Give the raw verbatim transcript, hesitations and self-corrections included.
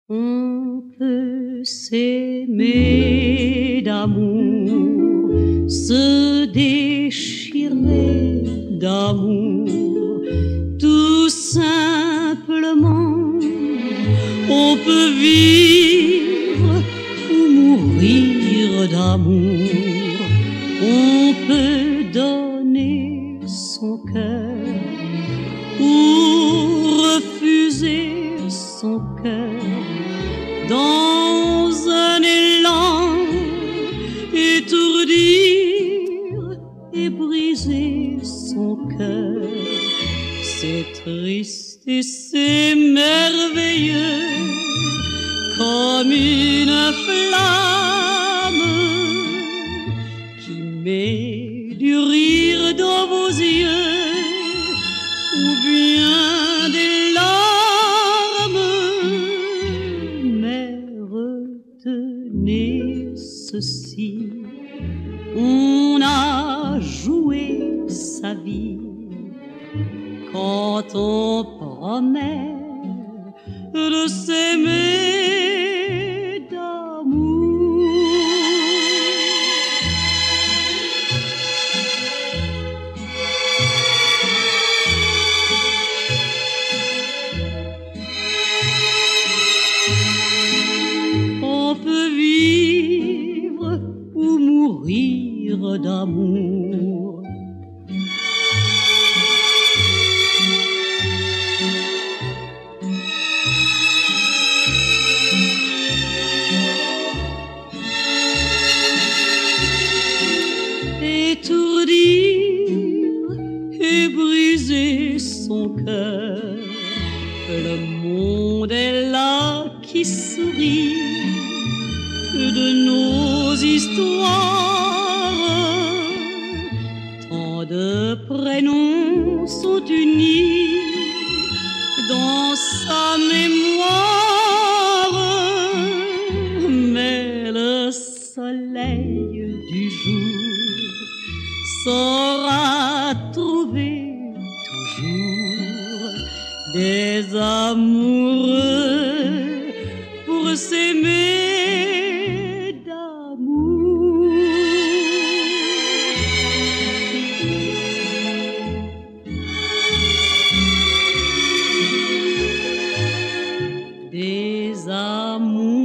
On peut s'aimer d'amour, se déchirer d'amour, tout simplement. On peut vivre ou mourir d'amour, on peut donner son cœur ou refuser son cœur dans un élan, étourdir et briser son cœur. C'est triste et c'est merveilleux, comme une flamme qui met du rire dans vos yeux, ou bien des larmes. Mais retenez ceci, on a joué sa vie quand on promet de s'aimer d'amour. On peut vivre ou mourir d'amour. Étourdir et briser son cœur. Le monde est là qui sourit de nos histoires. Tant de prénoms sont unis dans sa mémoire, mais le soleil du jour saura trouver toujours des amoureux pour s'aimer d'amour. Des amoureux